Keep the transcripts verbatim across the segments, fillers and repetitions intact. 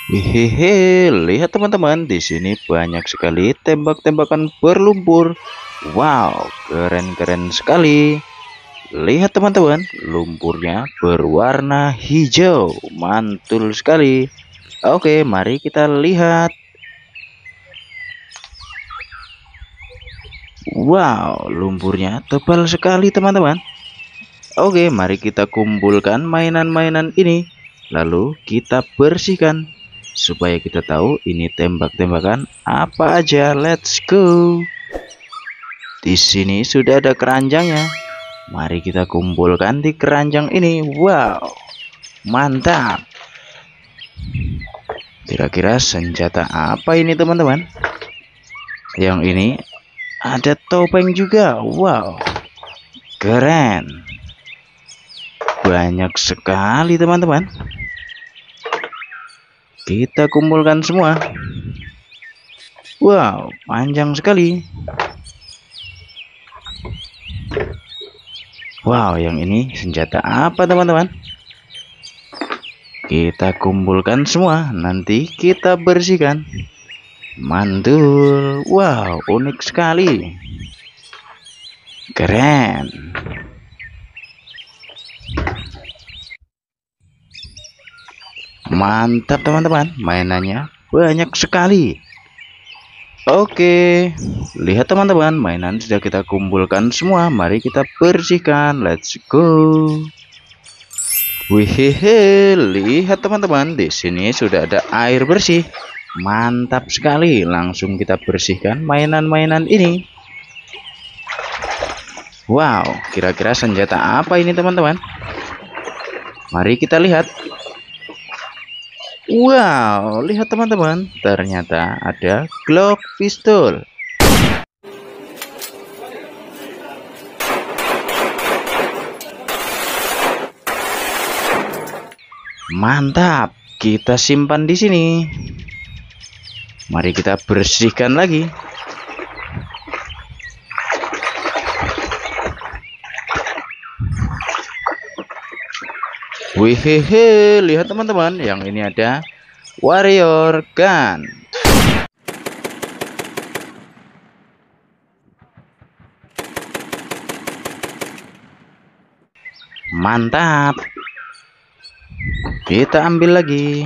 Hehehe, lihat teman-teman, di sini banyak sekali tembak-tembakan berlumpur. Wow, keren-keren sekali. Lihat teman-teman, lumpurnya berwarna hijau, mantul sekali. Oke, mari kita lihat. Wow, lumpurnya tebal sekali teman-teman. Oke, mari kita kumpulkan mainan-mainan ini, lalu kita bersihkan supaya kita tahu ini tembak-tembakan apa aja. Let's go. Di sini sudah ada keranjangnya. Mari kita kumpulkan di keranjang ini. Wow, mantap. Kira-kira senjata apa ini teman-teman? Yang ini ada topeng juga. Wow, keren. Banyak sekali teman-teman. Kita kumpulkan semua. Wow, panjang sekali. Wow, yang ini senjata apa teman-teman? Kita kumpulkan semua, nanti kita bersihkan. Mantul. Wow, unik sekali. Keren. Mantap teman-teman, mainannya banyak sekali. Oke, lihat teman-teman, mainan sudah kita kumpulkan semua. Mari kita bersihkan. Let's go. Wihehe, lihat teman-teman, di sini sudah ada air bersih. Mantap sekali. Langsung kita bersihkan mainan-mainan ini. Wow, kira-kira senjata apa ini teman-teman? Mari kita lihat. Wow, lihat teman-teman, ternyata ada Glock pistol. Mantap, kita simpan di sini. Mari kita bersihkan lagi. Wihehe, lihat teman-teman, yang ini ada warrior gun. Mantap. Kita ambil lagi.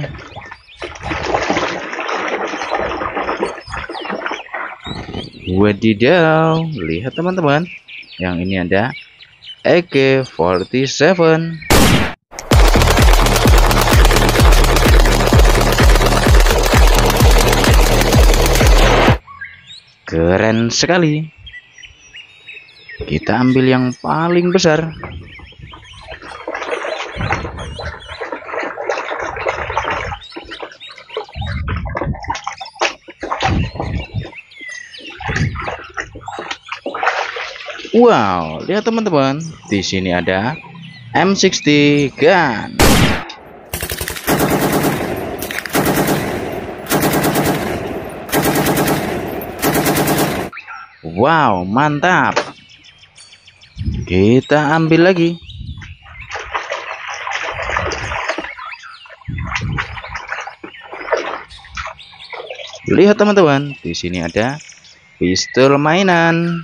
Wadidaw, lihat teman-teman, yang ini ada A K empat puluh tujuh. Keren sekali. Kita ambil yang paling besar. Wow, lihat teman-teman, di sini ada M enam puluh gun. Wow, mantap. Kita ambil lagi. Lihat teman-teman, di sini ada pistol mainan.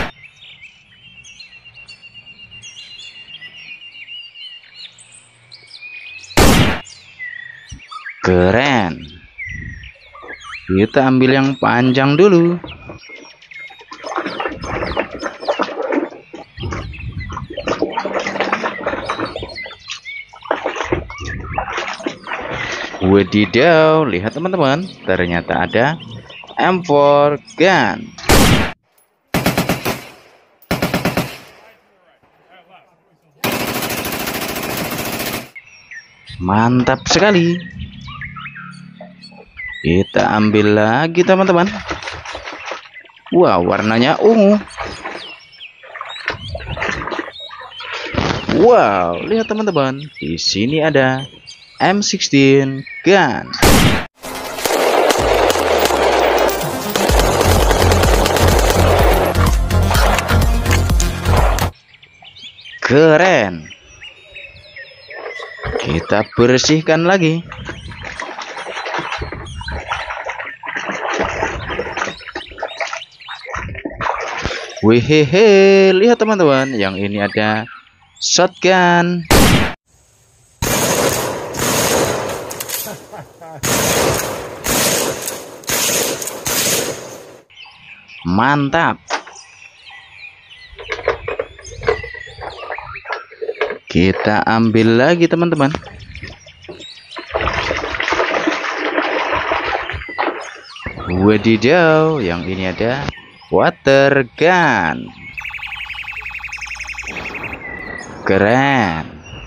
Keren. Kita ambil yang panjang dulu. Wadidaw, lihat teman-teman, ternyata ada M empat gun. Mantap sekali. Kita ambil lagi teman-teman. Wow, warnanya ungu. Wow, lihat teman-teman, di sini ada M enam belas gun. Keren. Kita bersihkan lagi. Wihehe, lihat teman-teman, yang ini ada shotgun. Mantap. Kita ambil lagi teman-teman. Wadidaw, yang ini ada water gun. Keren.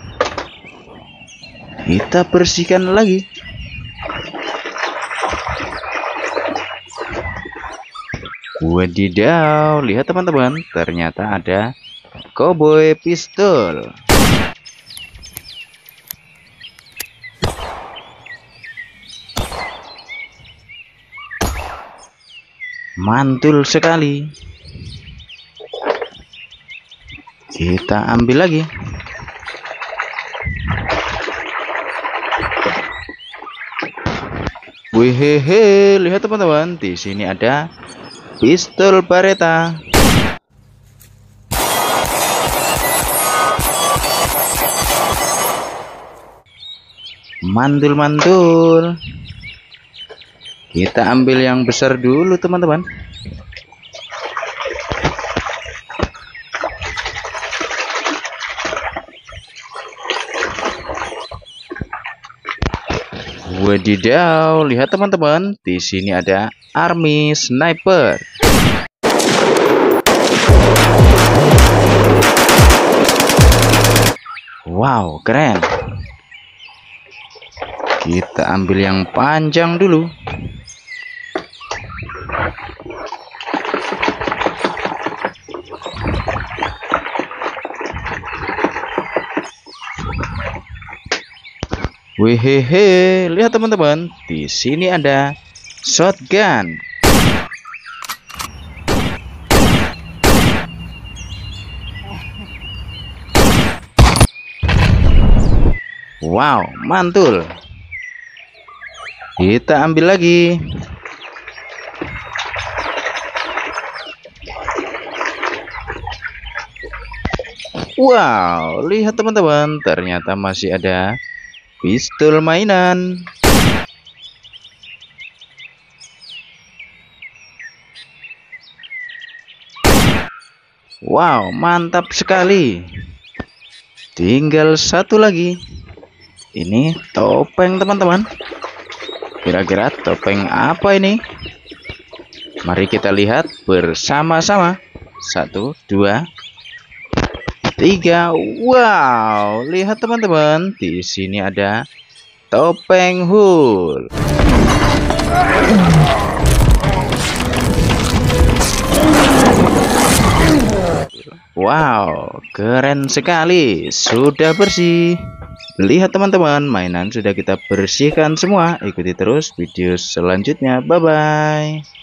Kita bersihkan lagi. Wadidaw, lihat teman-teman, ternyata ada cowboy pistol. Mantul sekali. Kita ambil lagi. Wihehe, lihat teman-teman, di sini ada pistol Beretta. Mantul-mantul. Kita ambil yang besar dulu teman-teman. Wadidaw, lihat teman-teman, di sini ada army sniper. Wow, keren. Kita ambil yang panjang dulu. Wihehe, lihat teman-teman, di sini ada shotgun. Wow, mantul. Kita ambil lagi. Wow, lihat teman-teman, ternyata masih ada pistol mainan. Wow, mantap sekali. Tinggal satu lagi. Ini topeng teman-teman. Kira-kira topeng apa ini? Mari kita lihat bersama-sama. Satu, dua, tiga. Wow, lihat teman-teman, di sini ada topeng Hulk. Wow, keren sekali. Sudah bersih. Lihat teman-teman, mainan sudah kita bersihkan semua. Ikuti terus video selanjutnya. Bye bye.